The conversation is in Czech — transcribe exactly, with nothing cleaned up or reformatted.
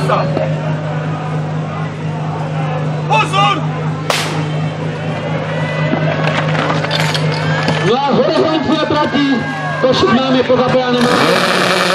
Postav! Pozor! No a horizont platí, to máme po zapáleném.